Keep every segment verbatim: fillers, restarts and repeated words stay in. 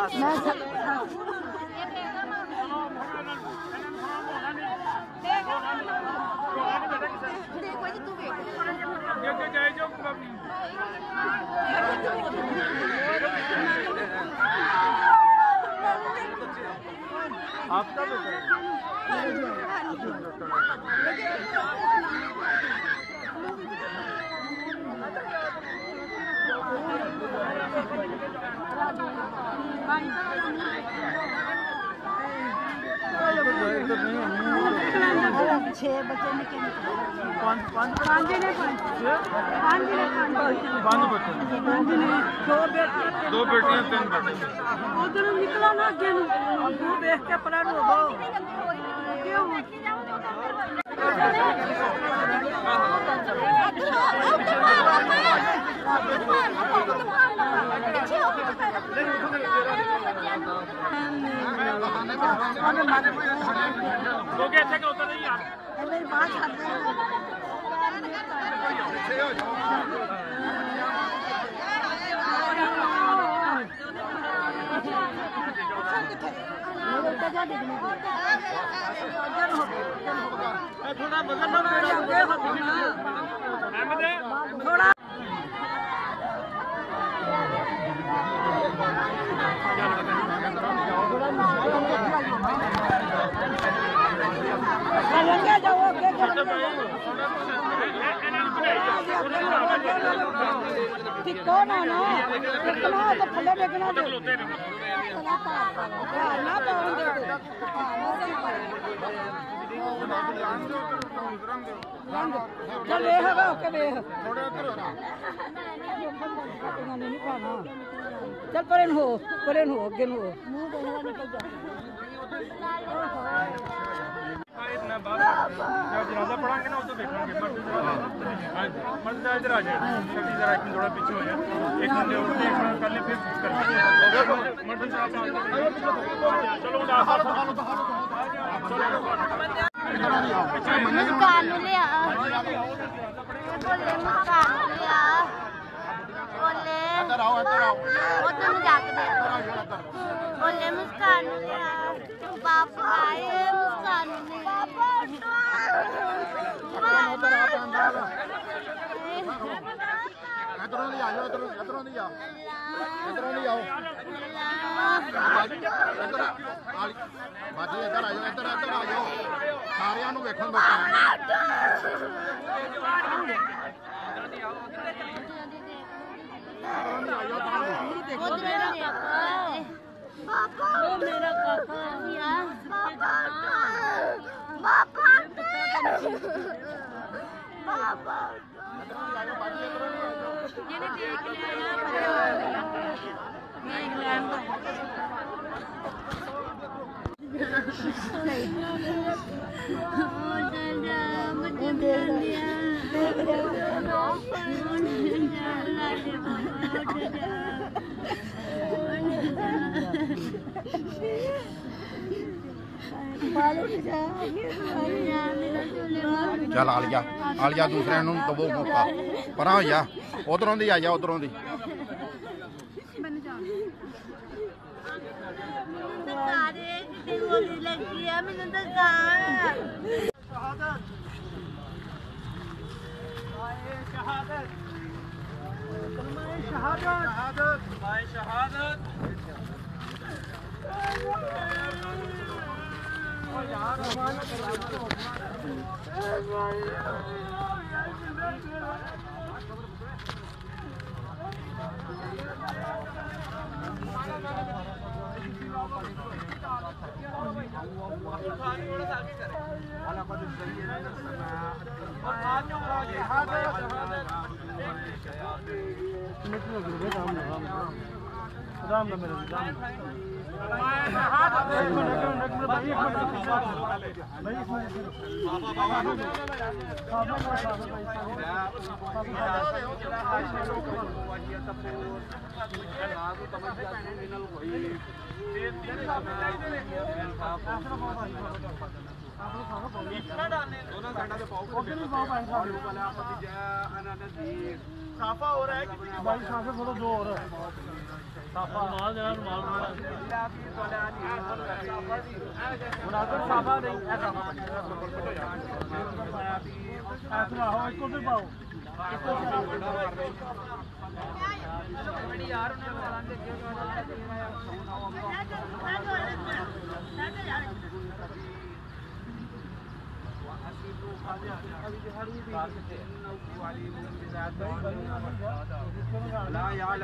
आपका छह बच्चे निकले पाँच पाँच पाँच ने पाँच पाँच ने पाँच बच्चे पाँच ने दो बेटियां दो बेटियां तीन बेटे उधर निकला ना अगे वो देख के परा रो क्यों हो गया अच्छा क्या होता नहीं यार मेरी माँ छाती थोड़ा बदल थोड़ा कौन आना कितना तो थल्ले देखना दे ना चल वे है ओके वे नहीं खाना चल परेन हो परेन हो अगे हो जनाजा पढ़ांगे ना उस देखेंगे मर्द इधर आ जाए शक्ति जरा एक थोड़ा पीछे हो जाए एक घंटे और एक कर ले फिर मर्द चलो मुस्कान लिया बोले मुस्कान लिया बोले उधर जाक दे बोले मुस्कान लिया पापा आए मुस्कान लिया इधरों नहीं आओ इधरों इधरों नहीं आओ इधरों नहीं आओ इधर बाजी इधर आ जाओ इधर इधर आ जाओ सारिਆਂ ਨੂੰ ਵੇਖਣ ਦੋ पापा मेरा काका पापा पापा पापा ਜਿਹਨੇ ਦੇਖ ਲਿਆ ਦੇਖ ਲੈਣ ਦੋ ਚੱਲ ਆ ਲਿਆ ਆ ਲਿਆ ਦੂਸਰਿਆਂ ਨੂੰ ਦਵੋ ਮੌਕਾ ਪਰਾਂ ਹੋ ਜਾ ਉਧਰੋਂ ਦੀ ਆ ਜਾ ਉਧਰੋਂ ਦੀ ਸਾਰੇ ਕਿਤੇ ਗੋਲੀ ਲੱਗੀ ਆ ਮੈਨੂੰ ਤਾਂ ਜਾਣ शहादत शहादत शहादत भाई शहादत यार राम राम मेरे राम भाई इतना डालने दोनों साइड पे पाओ ओके नहीं पाओ भाई साफा हो रहा है कि भाई साफे थोड़ा दो और साफा माल देना माल मुनासिब साफा नहीं ऐसा ऐसा हो इसको भी पाओ यार ला यार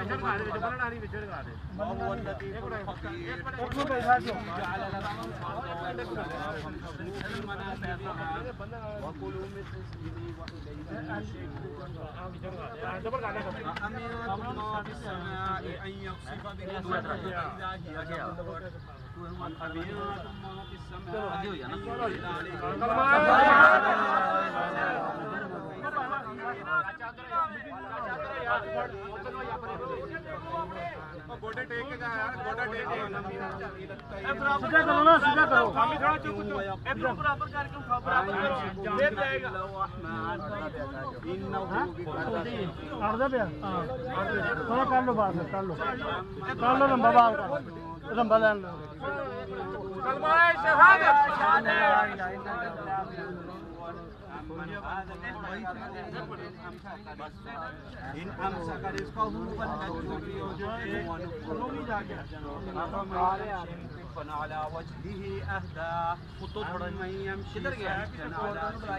गोडे टेक के यार गोडे टेक के सीधा करो ना सीधा करो हम थोड़ा चुप चुप एकदम बराबर करके उठाओ बराबर करो दे जाएगा कर दे भैया हां थोड़ा कर लो बात कर लो कर लो लंबा बाल कर लंबा लाइन लो कलमा शहादत इन अमसक रिज़्क़हु على وجهه أهدى من يمشي ساكنا على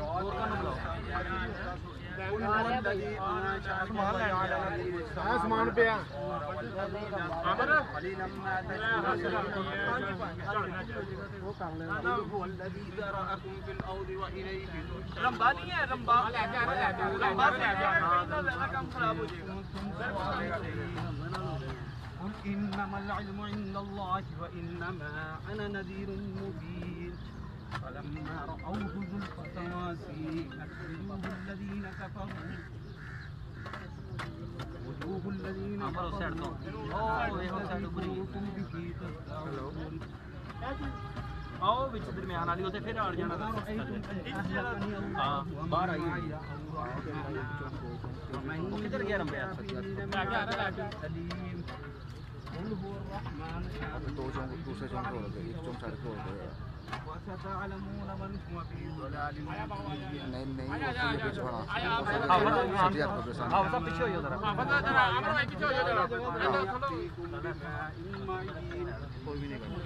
الذي أنشأكم आसमान पे आ قليلا ما تشكرون هو الذي ذرأكم في الأرض وإليه रंबा नहीं है रंबा रंबा से ज़्यादा कम खराब हो जाएगा قل إنما العلم عند الله وإنما أنا نذير مبين فلما رأوه زلفة سيئت وجوه الذين كفروا وجوه الذين كفروا كنتم به تستهزئون आओ बिच दरमियान वाली उसे फिर आ जाना हां बाहर आई वो किधर गया रंबे यार आगे आ रहा है दो चौंक दूसरे चौंक हो गए एक चौंक साढ़े को हो गया وستعلمون من هو في ضلال नहीं नहीं वो ये बीच बना हां सब पीछे हो जरा हां बता जरा आमर भाई पीछे हो जरा कोई भी नहीं कर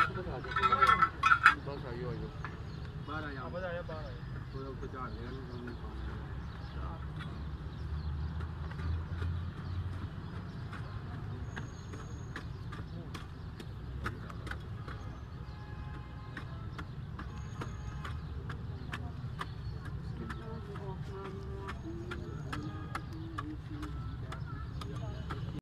बस आइयो आइयो बाहर आ जा बाहर आया बाहर आया कोई कुछ आ गया